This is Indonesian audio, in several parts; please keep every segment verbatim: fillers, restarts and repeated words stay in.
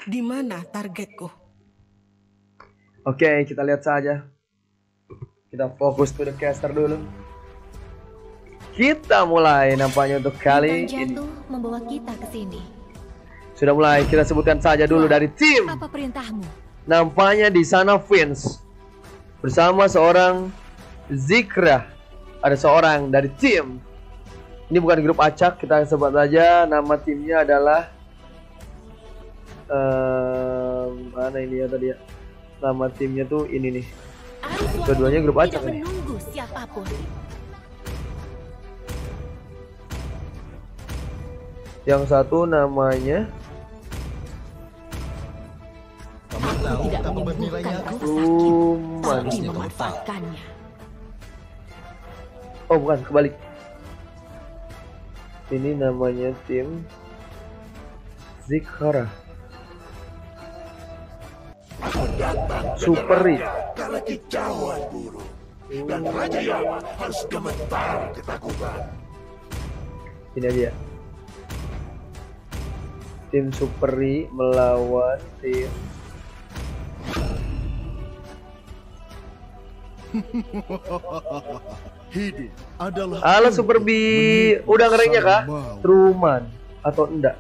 Di mana targetku? Oke, kita lihat saja. Kita fokus to the caster dulu. Kita mulai nampaknya untuk kali ini. Membawa kita ke sini. Sudah mulai, kita sebutkan saja dulu dari tim. Apa perintahmu? Nampaknya di sana Vince bersama seorang Zikra. Ada seorang dari tim. Ini bukan grup acak, kita sebut saja nama timnya adalah um, mana ini ya tadi ya. Nama timnya tuh ini nih. Keduanya grup acak nih. Menunggu siapapun. Yang satu namanya Aku tidak menyembuhkan rasa Luman. sakit, tapi memanfaatkannya. Oh bukan, kebalik. Ini namanya tim Zikra. Superi. Karena kicauan burung dan Raja Yawa harus gemetar ketakutan. Ini aja ya. Tim Superi melawan tim Hidup adalah Halo Super B, udah ngerengnya kah? Truman atau enggak?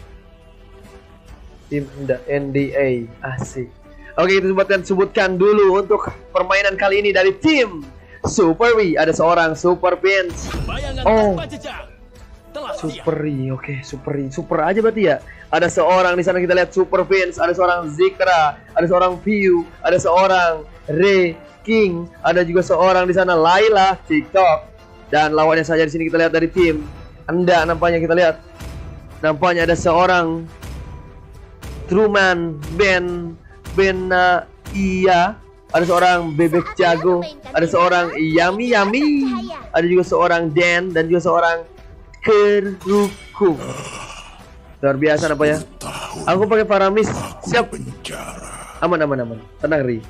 Tim enggak, N D A, asik. Oke, kita sebutkan, sebutkan dulu untuk permainan kali ini dari tim Super B. Ada seorang Super Vince. Oh, Super B, oke, Super B, super aja berarti ya. Ada seorang di sana kita lihat Super Vince, ada seorang Zikra, ada seorang View, ada seorang Ray King, ada juga seorang di sana Laila TikTok, dan lawannya saja di sini kita lihat dari tim Anda nampaknya kita lihat nampaknya ada seorang Truman Ben Bena Iya, ada seorang Bebek Jago, ada seorang Yami Yami, ada juga seorang Dan dan juga seorang Keruku. Luar biasa nampaknya. Aku pakai Paramis, siap. Aman aman aman, tenang Ri.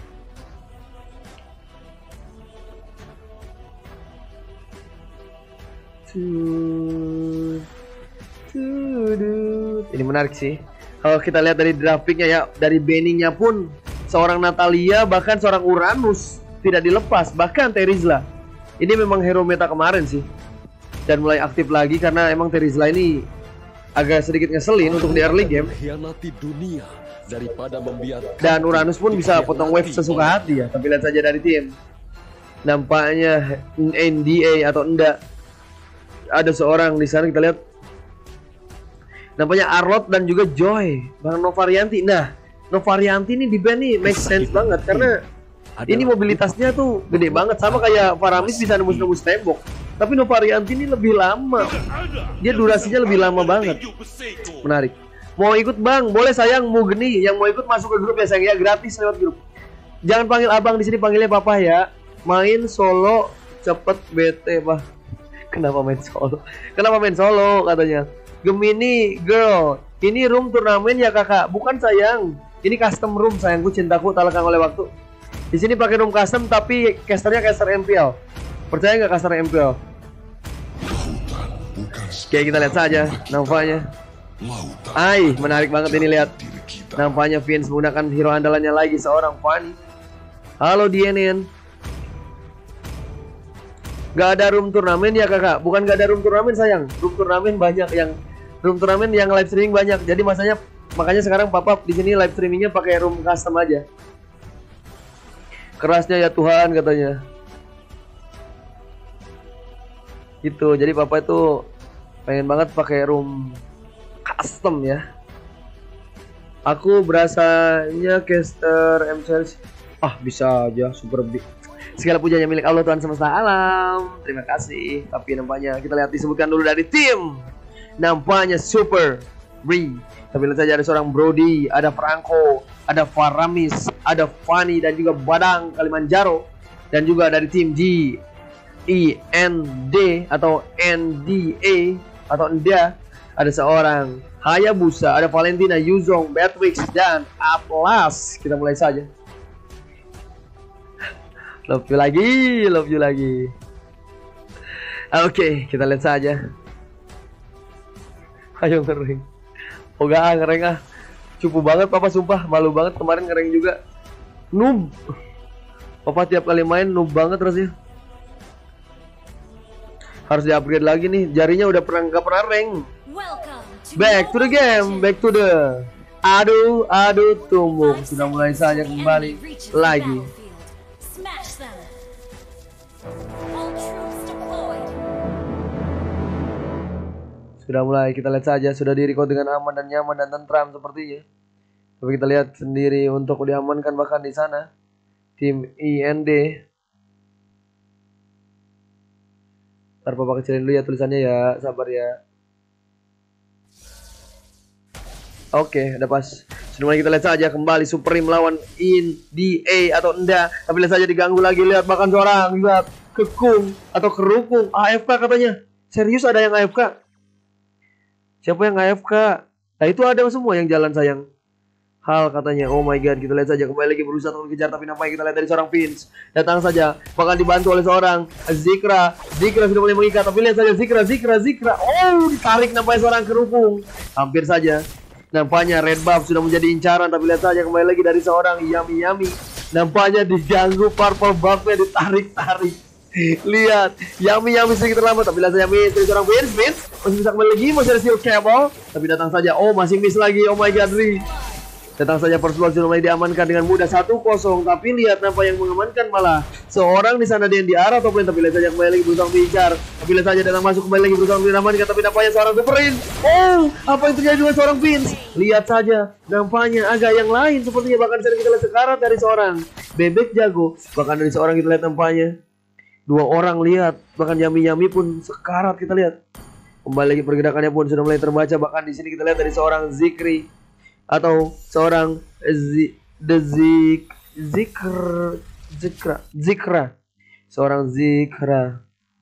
Ini menarik sih. Kalau kita lihat dari grafiknya ya, dari banningnya pun seorang Natalia bahkan seorang Uranus tidak dilepas, bahkan Terizla. Ini memang hero meta kemarin sih. Dan mulai aktif lagi karena emang Terizla ini agak sedikit ngeselin untuk di early game. Dunia daripada membiarkan. Dan Uranus pun bisa potong wave sesuka hati ya. Tapi lihat saja dari tim. Nampaknya N D A atau enggak. Ada seorang di sana kita lihat nampaknya Arlot dan juga Joy, Bang Novarianti. Nah, Novarianti ini di band nih make sense banget karena ini mobilitasnya tuh gede banget, sama kayak Faramis bisa nembus-nembus tembok. Tapi Novarianti ini lebih lama. Dia durasinya lebih lama banget. Menarik. Mau ikut Bang? Boleh sayang, mau geni. Yang mau ikut masuk ke grup ya sayang ya, gratis lewat grup. Jangan panggil Abang di sini, panggilnya Papa ya. Main solo cepet bete, Bah. Kenapa main solo? Kenapa main solo katanya? Gemini girl, ini room turnamen ya kakak? Bukan sayang, ini custom room sayangku, cintaku tak lekang oleh waktu. Di sini pakai room custom tapi casternya caster M P L. Percaya nggak caster M P L? Oke, kita lihat saja nampaknya. Ai, menarik banget ini lihat. Nampaknya Vince menggunakan hero andalannya lagi, seorang Fanny. Halo D N N. Gak ada room turnamen ya kakak? Bukan gak ada room turnamen sayang. Room turnamen banyak, yang room turnamen yang live streaming banyak. Jadi masanya makanya sekarang papa di sini live streamingnya pakai room custom aja. Kerasnya ya Tuhan katanya. Gitu. Jadi papa itu pengen banget pakai room custom ya. Aku berasanya caster M C L. Ah bisa aja super big. Segala pujanya milik Allah Tuhan semesta alam. Terima kasih. Tapi nampaknya kita lihat disebutkan dulu dari tim. Nampaknya Super Bree. Tapi lihat saja ada seorang Brody, ada Franco, ada Faramis, ada Fanny dan juga Badang Kalimanjaro. Dan juga dari tim G I N D atau N D A atau Nda, ada seorang Hayabusa, ada Valentina, Yuzong, Beatrix dan Atlas. Kita mulai saja. Love you lagi, love you lagi. Oke, okay, kita lihat saja. Ayo ngering. Oh gak, ngering ah. Cupu banget papa sumpah, malu banget kemarin ngereng juga. Noob. Papa tiap kali main noob banget rasanya. Harus di-upgrade lagi nih, jarinya udah pernah nggak pernah rank. Back to the game, back to the Aduh, aduh tumbuk. Sudah mulai saja kembali lagi. Sudah mulai, kita lihat saja. Sudah di-record dengan aman dan nyaman dan tentram sepertinya. Tapi kita lihat sendiri untuk diamankan bahkan di sana. Tim I N D. Ntar papa kecilin dulu ya tulisannya ya, sabar ya. Oke, udah pas. Sudah mulai, kita lihat saja kembali Supreme melawan In D A atau Enda. Tapi lihat saja diganggu lagi, lihat bahkan seorang lihat kekung atau kerukung A F K katanya. Serius ada yang A F K? Siapa yang A F K? Nah itu ada semua yang jalan sayang. Hal katanya, oh my god, kita lihat saja kembali lagi berusaha untuk dikejar, tapi nampaknya kita lihat dari seorang Vince datang saja, bahkan dibantu oleh seorang Zikra. Zikra sudah mulai mengikat, tapi lihat saja Zikra, Zikra, Zikra, oh ditarik nampaknya seorang kerukung, hampir saja. Nampaknya red buff sudah menjadi incaran, tapi lihat saja kembali lagi dari seorang Yami Yami. Nampaknya diganggu purple buffnya, ditarik-tarik. Lihat, Yami Yami sedikit terlambat, tapi lihat saja miss dari seorang Vince, Vince masih bisa kembali lagi, masih ada steel cable, tapi datang saja, oh masih miss lagi, oh my god, Ri. Datang saja first blood sudah mulai diamankan dengan mudah satu kosong, tapi lihat nampak yang mengamankan malah seorang di sana dia di arah top lane, tapi lihat saja kembali lagi berusaha mengincar, tapi lihat saja datang masuk kembali lagi berusaha mengamankan, tapi nampaknya seorang superin. Oh, apa yang terjadi dengan seorang Vince? Lihat saja nampaknya agak yang lain sepertinya, bahkan sering kita lihat sekarat dari seorang bebek jago, bahkan dari seorang kita lihat nampaknya dua orang lihat, bahkan Yami Yami pun sekarat kita lihat. Kembali lagi pergerakannya pun sudah mulai terbaca, bahkan di sini kita lihat dari seorang Zikri atau seorang Z, The Zik, Zikr, Zikra, Zikra, seorang Zikra.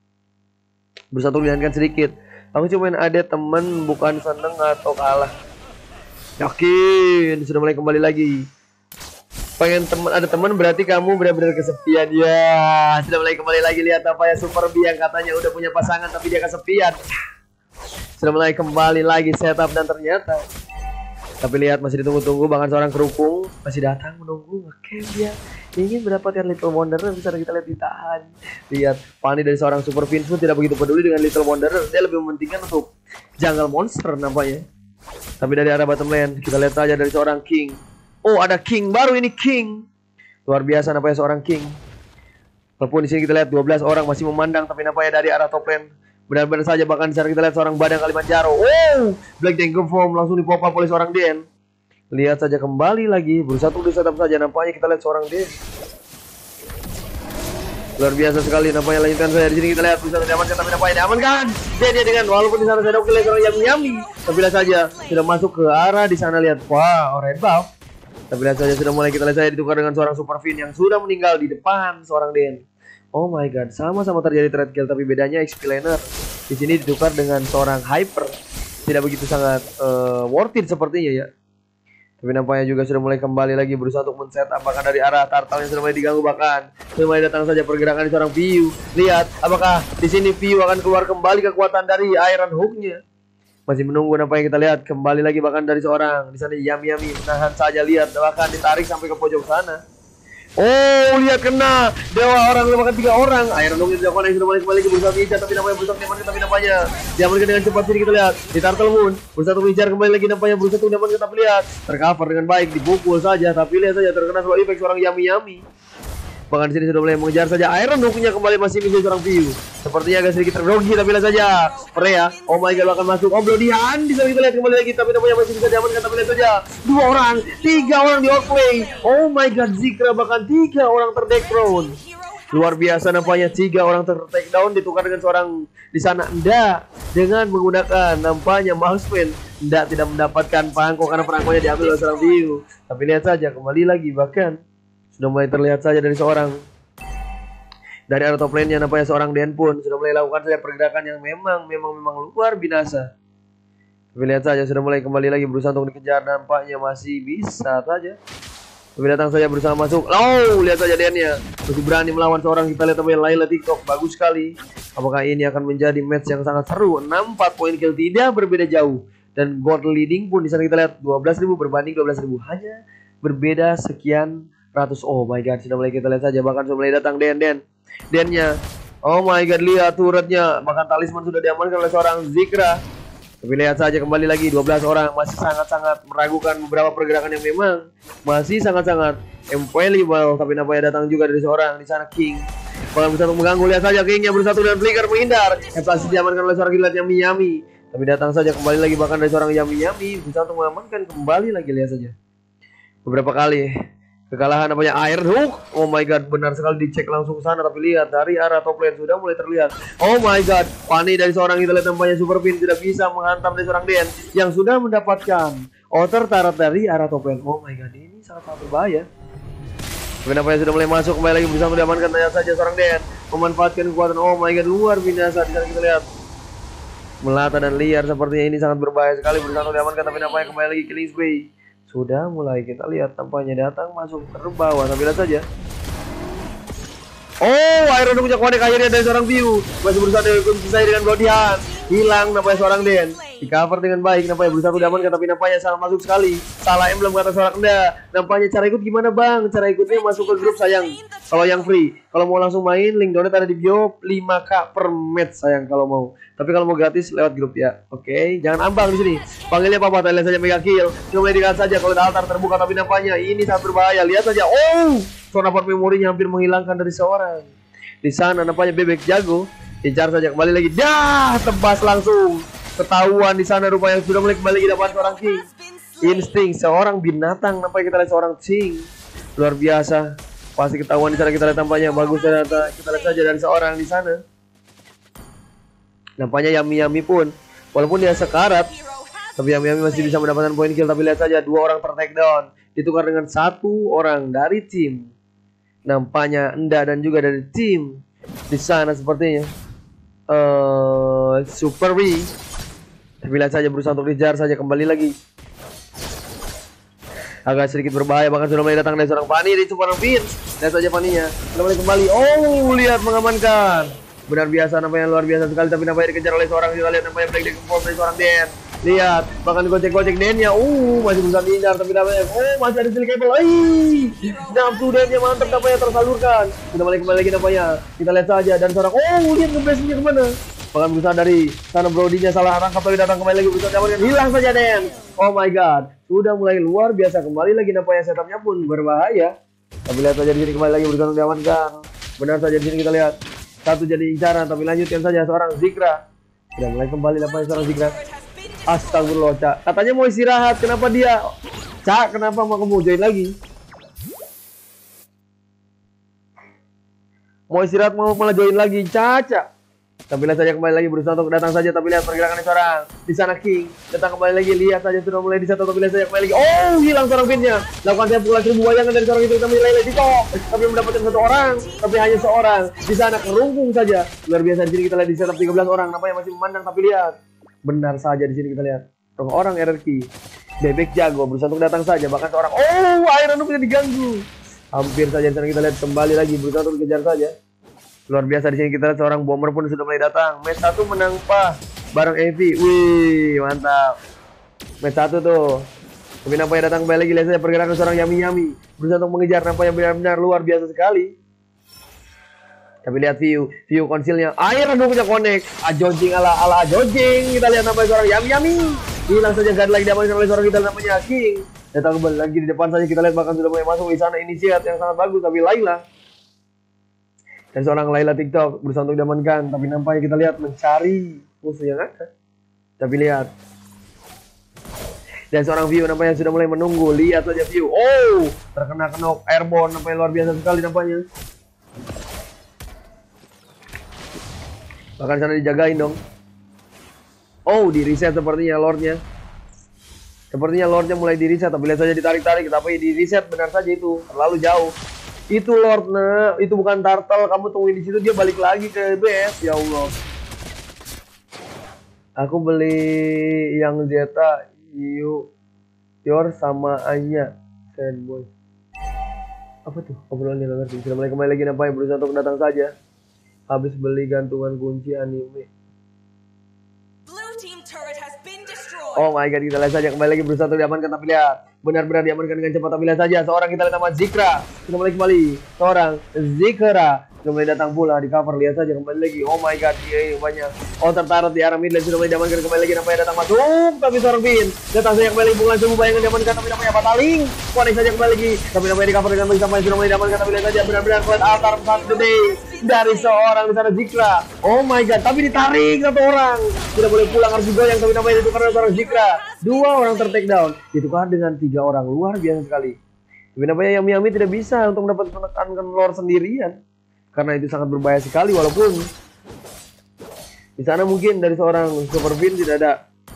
Bersatu dihankan sedikit. Aku cuma ada temen, bukan seneng atau kalah. Yakin sudah mulai kembali lagi. Pengen teman, ada teman berarti kamu benar-benar kesepian ya. Sudah mulai kembali lagi, lihat apa ya Super B yang katanya udah punya pasangan tapi dia kesepian. Sudah mulai kembali lagi setup dan ternyata. Tapi lihat masih ditunggu-tunggu, bahkan seorang kerupung masih datang menunggu ngecamp dia. Ingin mendapatkan Little Wanderer, bisa kita lihat ditahan. Lihat, Fanny dari seorang Super Vince pun tidak begitu peduli dengan Little Wanderer. Dia lebih mementingkan untuk jungle monster nampaknya. Tapi dari arah bottom lane, kita lihat saja dari seorang King. Oh, ada King baru ini, King. Luar biasa nampaknya seorang King. Walaupun di sini kita lihat dua belas orang masih memandang, tapi nampaknya dari arah top lane benar-benar saja, bahkan sekarang kita lihat seorang Badang Kalimanjaro. Oh, Black Dangle Form langsung dipop up oleh seorang Den. Lihat saja kembali lagi, berusaha untuk disetup saja, nampaknya kita lihat seorang Den. Luar biasa sekali nampaknya, lanjutkan saya di sini kita lihat berusaha diamankan, tapi nampaknya diamankan. Den dia dengan walaupun di sana saya dokter lihat seorang Yami Yami, tapi lihat saja sudah masuk ke arah di sana, lihat wah red buff. Tapi lihat saja sudah mulai kita lihat saya ditukar dengan seorang Super Vin yang sudah meninggal di depan seorang Den. Oh my god, sama-sama terjadi trade kill, tapi bedanya X P laner di sini ditukar dengan seorang Hyper. Tidak begitu sangat uh, worth it sepertinya ya. Tapi nampaknya juga sudah mulai kembali lagi berusaha untuk men-set apakah dari arah Turtle yang sudah mulai diganggu, bahkan sudah mulai datang saja pergerakan di seorang Piu. Lihat apakah di sini Piu akan keluar kembali kekuatan dari Iron Hook-nya. Masih menunggu nampaknya, kita lihat kembali lagi bahkan dari seorang di sana Yami Yami menahan saja, lihat bahkan ditarik sampai ke pojok sana. Oh, lihat kena dewa orang bahkan tiga orang. Iron Hook itu dilakukan yang sudah mulai kembali lagi berusaha mengejar, tapi nampaknya berusaha diamankan, tapi nampaknya diamankan dengan cepat. Sini kita lihat di Turtle Moon berusaha untuk mengejar kembali lagi, nampaknya berusaha untuk diamankan, tapi lihat tercover dengan baik, dipukul saja, tapi lihat saja terkena slow effect seorang Yami Yami. Bahkan di sini sudah mulai mengejar saja, Iron Hook-nya kembali masih bisa seorang View. Sepertinya agak sedikit tergrogi, tapi lihat saja Freya, oh my god, akan masuk. Oh, Blodihan bisa kita lihat kembali lagi, tapi nampaknya masih bisa diamankan, tapi lihat saja dua orang, tiga orang di outplay. Oh my god, Zikra bahkan tiga orang ter-deckdown. Luar biasa nampaknya, tiga orang ter-takedown ditukar dengan seorang di sana Enda dengan menggunakan nampaknya marksman. Enda tidak mendapatkan perangko karena perangkonya diambil oleh seorang View. Tapi lihat saja kembali lagi, bahkan sudah mulai terlihat saja dari seorang dari arah top lane-nya, nampaknya seorang Den pun sudah mulai lakukan saja pergerakan yang memang memang memang luar binasa. Tapi lihat saja sudah mulai kembali lagi berusaha untuk dikejar, nampaknya masih bisa saja. Tapi datang saja berusaha masuk. Oh, lihat saja Den-nya masih berani melawan seorang, kita lihat namanya Layla TikTok, bagus sekali. Apakah ini akan menjadi match yang sangat seru? enam empat poin kill, tidak berbeda jauh Dan gold leading pun di sana kita lihat dua belas ribu berbanding dua belas ribu, hanya berbeda sekian ratus. Oh my god, sudah mulai kita lihat saja, bahkan sudah mulai datang Den Den Dennya. Oh my god, lihat turretnya, bahkan talisman sudah diamankan oleh seorang Zikra. Tapi lihat saja kembali lagi dua belas orang masih sangat-sangat meragukan beberapa pergerakan yang memang masih sangat-sangat infallible. Tapi nampaknya datang juga dari seorang di sana King. Kalau bisa untuk mengganggu, lihat saja Kingnya bersatu dan Flicker menghindar. Eplasi diamankan oleh seorang gila yang Miami. Tapi datang saja kembali lagi bahkan dari seorang Yami Yami bisa untuk mengamankan kembali lagi. Lihat saja beberapa kali kekalahan namanya Iron Hook. Oh my god, benar sekali, dicek langsung ke sana. Tapi lihat dari arah top lane sudah mulai terlihat. Oh my god, panik dari seorang kita lihat nampaknya Super Pin tidak bisa menghantam dari seorang Den yang sudah mendapatkan outer turret dari arah top lane. Oh my god, ini sangat-sangat berbahaya. Tapi nampaknya sudah mulai masuk kembali lagi bersama diamankan. Tanya saja seorang Den memanfaatkan kekuatan. Oh my god, luar biasa di sana kita lihat. Melata dan liar sepertinya, ini sangat berbahaya sekali. Bersatu diamankan tapi nampaknya kembali lagi Killing Spree. Sudah mulai kita lihat tampaknya datang masuk terbawah. Tapi lihat saja. Oh, Iron punya connect akhirnya dari seorang View. Masih berusaha selesai dengan Godian. Hilang nampaknya seorang Den. Di cover dengan baik nampaknya berusaha diamankan tapi nampaknya salah masuk sekali. Salah emblem kata seorang Enda. Nampaknya cara ikut gimana bang? Cara ikutnya masuk ke grup sayang. Kalau yang free, kalau mau langsung main link donate ada di bio, lima k per match sayang kalau mau. Tapi kalau mau gratis lewat grup ya. Oke, okay. Jangan ambang di sini. Panggilnya apa? Thailand saja mega kill. Coba dilihat saja kalau ada altar terbuka tapi nampaknya ini sangat berbahaya. Lihat saja. Oh, sonaport memorinya hampir menghilangkan dari seorang. Di sana nampaknya bebek jago. Kejar saja kembali lagi. Dah, tebas langsung. Ketahuan di sana rupanya sudah mulai kembali lagi dapat seorang King. Insting seorang binatang nampaknya kita lihat seorang King. Luar biasa. Pasti ketahuan di sana kita lihat tampaknya bagus ternyata. Kita lihat saja dari seorang di sana. Nampaknya Yami Yami pun walaupun dia sekarat tapi Yami Yami masih bisa mendapatkan poin kill. Tapi lihat saja dua orang ter take down ditukar dengan satu orang dari tim. Nampaknya Enda dan juga dari tim di sana sepertinya. Uh, Super B. Tapi lihat saja berusaha untuk dikejar saja kembali lagi. Agak sedikit berbahaya bahkan sudah mulai datang dari seorang Fanny di Super Vince. Lihat saja Fanny-nya sudah mulai kembali. Oh, lihat mengamankan. Benar biasa nampaknya luar biasa sekali tapi nampaknya dikejar oleh seorang. Kita lihat nampaknya break decompose dari seorang Den. Lihat bahkan digocek-gocek Den-nya. Uh, masih bisa dihindar tapi nampaknya oh masih ada silk cable. Ih, nafsu Den-nya mantap nampaknya tersalurkan. Sudah mulai kembali lagi nampaknya. Kita lihat saja dan seorang oh lihat nge-blast-nya kemana. Bahkan berusaha dari sana Brody-nya salah rangkap tapi datang kembali lagi berusaha diamankan. Hilang saja Den. Oh my god, sudah mulai luar biasa kembali lagi nampaknya setupnya pun berbahaya. Tapi lihat saja di sini kembali lagi berusaha diamankan. Benar saja di sini kita lihat satu jadi incaran tapi lanjutkan saja seorang Zikra. Sudah mulai kembali nampaknya seorang Zikra. Astagfirullah, Cak. Katanya mau istirahat, kenapa dia? Cak, kenapa mau kamu join lagi? Mau istirahat mau malah join lagi, Caca. Tapi lihat saja kembali lagi berusaha untuk datang saja tapi lihat pergerakan seorang di sana King datang kembali lagi. Lihat saja sudah mulai di satu tapi lihat saja kembali lagi. Oh, hilang seorang pinnya. Lakukan dia pula seribu bayangan dari seorang itu tapi Lele Tito tapi mendapatkan satu orang tapi hanya seorang di sana kerungkung saja. Luar biasa di sini kita lihat di setup tiga belas orang nampaknya masih memandang tapi lihat benar saja di sini kita lihat orang R R Q bebek jago berusaha untuk datang saja bahkan seorang oh Iron punya diganggu hampir saja di sana kita lihat kembali lagi berusaha untuk dikejar saja. Luar biasa di sini kita lihat seorang bomber pun sudah mulai datang. Match satu menang pas bareng Evi. Wih, mantap. Match satu tuh. Tapi nampaknya datang kembali lagi. Lihat saja pergerakan seorang Yami Yami berusaha untuk mengejar nampaknya benar-benar luar biasa sekali. Tapi lihat view, view konsilnya. Air aduh punya connect. Ajojing ala ala Ajojing. Kita lihat nampaknya seorang Yami Yami. Hilang saja gak lagi diamankan oleh seorang kita namanya King. Datang kembali lagi di depan saja kita lihat bahkan sudah mulai masuk di sana inisiat yang sangat bagus tapi Layla. Dan seorang Layla TikTok berusaha untuk diamankan tapi nampaknya kita lihat mencari musuh yang ada. Tapi lihat dan seorang View nampaknya sudah mulai menunggu. Lihat saja View. Oh, terkena knock airborne nampaknya luar biasa sekali nampaknya. Bahkan sana dijagain dong. Oh, di reset sepertinya Lordnya. Sepertinya Lordnya mulai di reset tapi lihat saja ditarik-tarik tapi di reset benar saja itu terlalu jauh. Itu Lord, nah, itu bukan turtle. Kamu tungguin di situ dia balik lagi ke base. Ya Allah. Aku beli yang Zeta, you, your sama Anya, sad boy. Apa tuh? Obrolannya nggak ngerti. Sudah mulai kembali lagi nampaknya berusaha untuk datang saja. Habis beli gantungan kunci anime. Oh my god, kita lihat saja kembali lagi berusaha untuk diamankan tapi lihat benar-benar diamankan dengan cepat tapi lihat saja seorang kita lihat nama Zikra sudah mulai kembali seorang Zikra kembali datang pula di cover lihat saja kembali lagi. Oh my god, dia banyak. Oh tertarik di arah mid lane sudah mulai diamankan kembali lagi nampaknya datang masuk tapi seorang Pin datang saja kembali bukan sebuah bayangan diamankan tapi namanya Bataling connect saja kembali lagi tapi namanya di cover dengan baik sampai sudah mulai diamankan tapi lihat saja benar-benar kuat altar saat gede dari seorang di sana Zikra. Oh my god, tapi ditarik satu orang tidak boleh pulang harus digoyang tapi namanya ditukar dengan seorang Zikra. Dua orang ter-take down ditukar dengan tiga orang luar biasa sekali. Tapi namanya Yami Yami tidak bisa untuk mendapatkan menekankan lore sendirian. Karena itu sangat berbahaya sekali walaupun di sana mungkin dari seorang Super Pin tidak ada.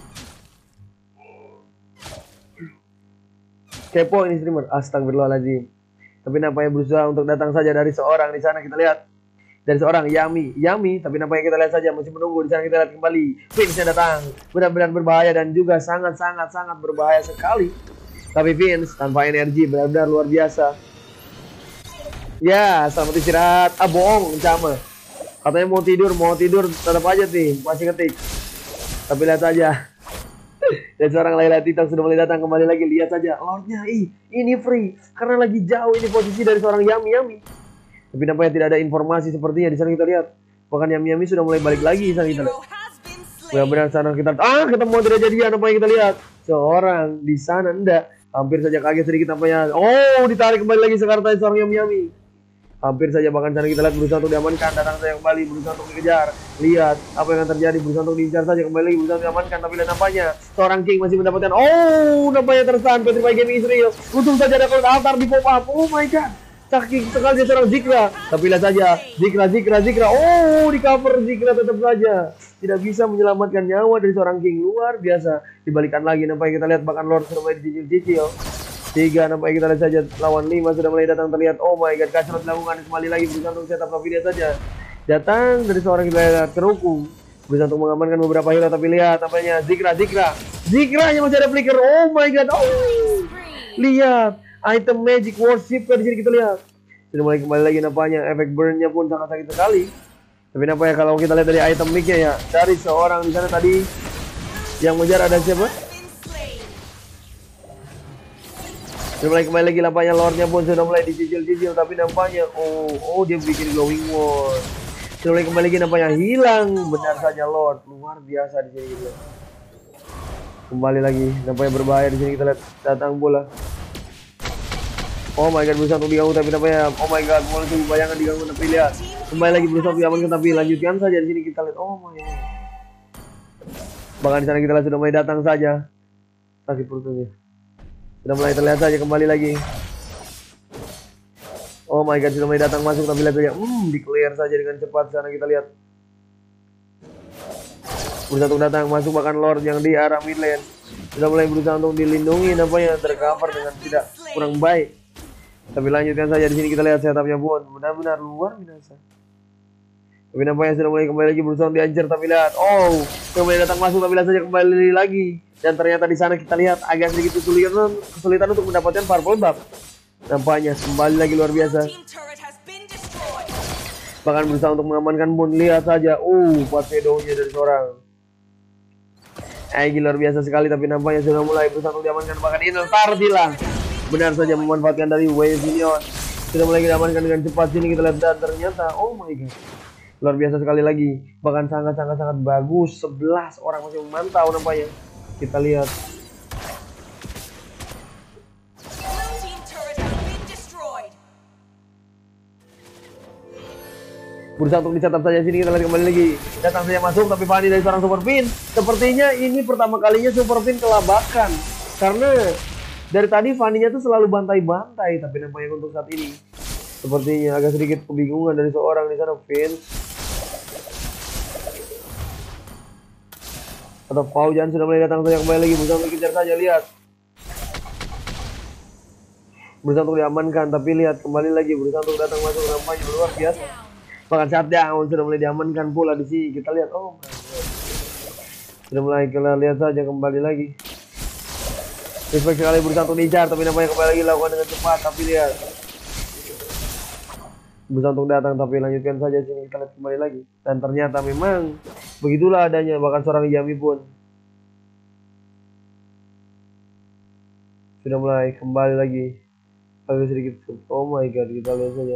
Kepo ini streamer, astagfirullahaladzim. Tapi nampaknya berusaha untuk datang saja dari seorang di sana kita lihat. Dari seorang Yami, Yami, tapi nampaknya kita lihat saja masih menunggu di sana kita lihat kembali. Vince datang, benar-benar berbahaya dan juga sangat-sangat-sangat berbahaya sekali. Tapi Vince tanpa energi benar-benar luar biasa. Ya, selamat istirahat. Ah, bohong, sama. Katanya mau tidur, mau tidur, tetap aja nih, masih ketik. Tapi lihat saja. Dan seorang Layla Titan sudah mulai datang kembali lagi. Lihat saja, Lordnya, ih, ini free. Karena lagi jauh ini posisi dari seorang Yami Yami. Tapi nampaknya tidak ada informasi sepertinya di sana kita lihat. Bahkan Yami Yami sudah mulai balik lagi di sana kita lihat. Benar-benar sana kita, ah, kita mau tidak jadian apa yang kita lihat. Seorang di sana enggak. Hampir saja kaget sedikit nampaknya. Oh, ditarik kembali lagi sekarang tadi seorang Yami Yami. Hampir saja bahkan sana kita lihat berusaha untuk diamankan, datang saja kembali berusaha untuk dikejar. Lihat apa yang akan terjadi, berusaha untuk diincar saja kembali lagi berusaha untuk diamankan tapi lihat nampaknya seorang King masih mendapatkan. Oh, nampaknya tersan Petrify Gaming Israel. Untung saja ada kalau altar di pop up. Oh my god. Saking sekali dia seorang Zikra. Tapi lihat saja Zikra Zikra Zikra. Oh, di cover Zikra tetap saja tidak bisa menyelamatkan nyawa dari seorang King luar biasa. Dibalikan lagi nampaknya kita lihat bahkan Lord sudah mulai dicicil-cicil. Tiga nampaknya kita lihat saja lawan lima sudah mulai datang terlihat. Oh my god, kacau dilakukan kembali lagi berusaha untuk setup tapi lihat saja datang dari seorang kita lihat kerukung berusaha untuk mengamankan beberapa hero tapi lihat nampaknya Zikra Zikra Zikra nya masih ada flicker. Oh my god. Oh lihat item magic worship di sini kita lihat sudah mulai kembali lagi nampaknya efek burn-nya pun sangat sakit sekali. Tapi nampaknya kalau kita lihat dari item mic-nya ya dari seorang di sana tadi yang mengejar ada siapa? Sudah mulai kembali lagi nampaknya Lordnya pun sudah mulai dicicil-cicil tapi nampaknya oh oh dia bikin glowing wall. Sudah mulai kembali lagi nampaknya hilang benar saja Lord luar biasa di sini gitu. Kembali lagi nampaknya berbahaya di sini kita lihat datang bola. Oh my god berusaha untuk diganggu tapi nampaknya oh my god mulai tunggu bayangan diganggu tapi lihat kembali lagi berusaha untuk diamankan tapi lanjutkan saja di sini kita lihat. Oh my god bahkan di sana kita lihat sudah mulai datang saja sakit perutnya. Sudah mulai terlihat saja kembali lagi. Oh my god sudah mulai datang masuk tapi lihat saja hmm di clear saja dengan cepat sana kita lihat. Berusaha untuk datang masuk bahkan Lord yang di arah mid lane sudah mulai berusaha untuk dilindungi nampaknya tercover dengan tidak kurang baik. Tapi lanjutkan saja di sini kita lihat setupnya pun benar-benar luar biasa. Tapi nampaknya sudah mulai kembali lagi berusaha untuk dianjur tapi lihat oh sudah mulai datang masuk tapi lihat saja kembali lagi. Dan ternyata di sana kita lihat agak sedikit kesulitan, kesulitan untuk mendapatkan purple buff. Nampaknya kembali lagi luar biasa. Bahkan berusaha untuk mengamankan pun lihat saja. Uh, buat shadow-nya dari seorang. Eh, luar biasa sekali tapi nampaknya sudah mulai berusaha untuk diamankan bahkan Ineltar hilang. Benar saja memanfaatkan dari Wave Minion. Sudah mulai diamankan dengan cepat sini kita lihat dan ternyata oh my god. Luar biasa sekali lagi. Bahkan sangat-sangat-sangat bagus. sebelas orang masih memantau nampaknya. Kita lihat berusaha untuk dicatat saja sini kita lihat kembali lagi datang saja masuk tapi Fanny dari seorang Super Pin sepertinya ini pertama kalinya Super Pin kelabakan karena dari tadi Fanny-nya tuh selalu bantai-bantai tapi nampaknya untuk saat ini sepertinya agak sedikit kebingungan dari seorang di sana Pin atau Paujan sudah mulai datang saja kembali lagi berusaha untuk kejar saja lihat berusaha untuk diamankan tapi lihat kembali lagi berusaha untuk datang masuk nampaknya luar biasa bahkan saat down sudah mulai diamankan pula di sini kita lihat oh my god sudah mulai kita lihat saja kembali lagi respect sekali berusaha untuk diincar tapi nampaknya kembali lagi lakukan dengan cepat tapi lihat berusaha untuk datang tapi lanjutkan saja sini kita lihat kembali lagi dan ternyata memang begitulah adanya bahkan seorang Yami pun Sudah mulai kembali lagi. Agak sedikit. Oh my god, kita lihat saja.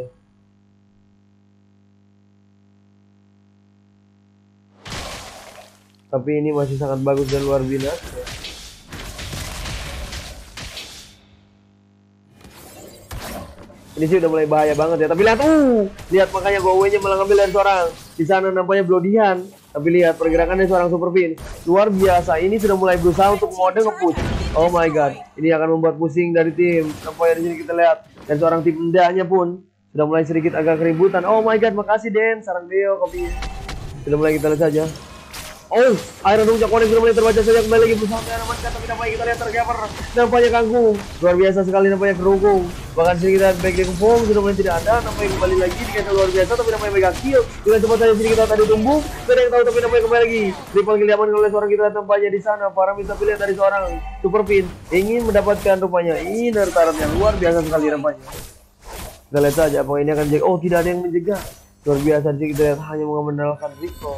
Tapi ini masih sangat bagus dan luar biasa. Ini sih udah mulai bahaya banget ya. Tapi lihat, uh, lihat makanya Gowe-nya malah ngambil dari seorang. Di sana nampaknya Bloodihan. Tapi lihat pergerakannya seorang Super Pin. Luar biasa. Ini sudah mulai berusaha untuk mode nge-push. Oh my god. Ini akan membuat pusing dari tim. Nampaknya di sini kita lihat. Dan seorang tim endahnya pun sudah mulai sedikit agak keributan. Oh my god, makasih Den. Sarang Deo kopinya. Sudah mulai kita lihat saja. Oh, Iron Dong Jakonek sudah mulai terbaca saja, kembali lagi berusaha menyelamatkan, tapi nampaknya kita lihat tergaper. Nampaknya Kangkung, luar biasa sekali nampaknya Kerungkung. Bahkan sini kita back di Kungfung sudah mulai tidak ada, nampaknya kembali lagi dikasih luar biasa, tapi nampaknya mega kill. Dengan cepat saja sini kita tadi tumbuh, tidak ada yang tahu, tapi nampaknya kembali lagi. Triple kill diamankan oleh seorang kita nampaknya di sana. Para bisa pilihan dari seorang Super Pin ingin mendapatkan rupanya inner turret yang luar biasa sekali nampaknya. Kita lihat saja apakah ini akan menjaga. Oh, tidak ada yang menjaga. Luar biasa sih kita lihat hanya mengandalkan Rico.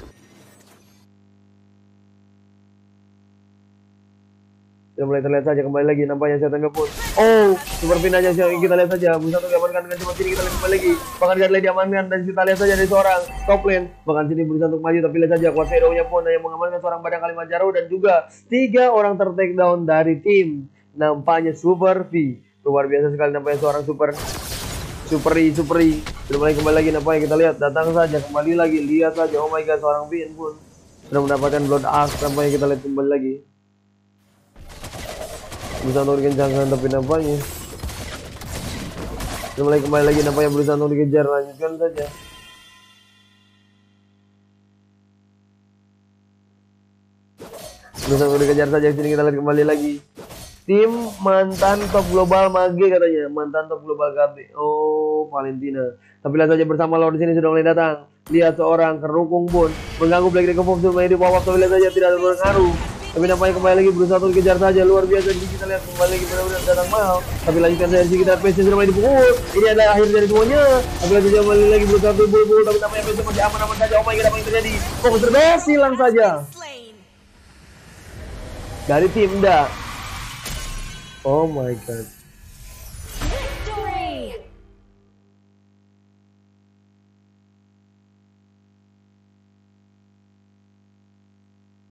Sudah mulai terlihat saja kembali lagi nampaknya setannya pun. Oh, Super Pin aja sih kita lihat saja. Bisa untuk diamankan dengan cepat sini kita lihat kembali lagi. Bahkan Gadley diamankan dan kita lihat saja dari seorang top lane. Bahkan sini berusaha untuk maju tapi lihat saja Quasero-nya pun yang mengamankan seorang Badang Kalimanjaro dan juga tiga orang ter-take down dari tim. Nampaknya Super V. Luar biasa sekali nampaknya seorang Super Superi Superi. Sudah mulai kembali lagi nampaknya kita lihat datang saja kembali lagi. Lihat saja, oh my god, seorang Pin pun sudah mendapatkan Blood Axe. Nampaknya kita lihat kembali lagi. Bisa untuk dikencangkan tapi nampaknya sudah mulai kembali lagi nampaknya berusaha untuk dikejar, lanjutkan saja. Berusaha untuk dikejar saja, sini kita lihat kembali lagi. Tim mantan top global Mage katanya, mantan top global K B. Oh, Valentina. Tapi lihat saja bersama Lord di sini sudah mulai datang. Lihat seorang Kerungkung pun mengganggu Black Dragon Pop supaya di bawah, tapi lihat saja tidak ada berpengaruh. Tapi nampaknya kembali lagi berusaha untuk dikejar saja, luar biasa. Jadi kita lihat kembali lagi benar-benar datang mahal. Tapi lanjutkan saja kita P C sudah mulai dipukul. Ini adalah akhir dari semuanya. Tapi lagi kembali lagi berusaha untuk bulu-bulu, tapi nampaknya P C masih aman-aman saja. Oh my god, apa yang terjadi? Fokus terbes hilang saja dari tim Dah. Oh my god.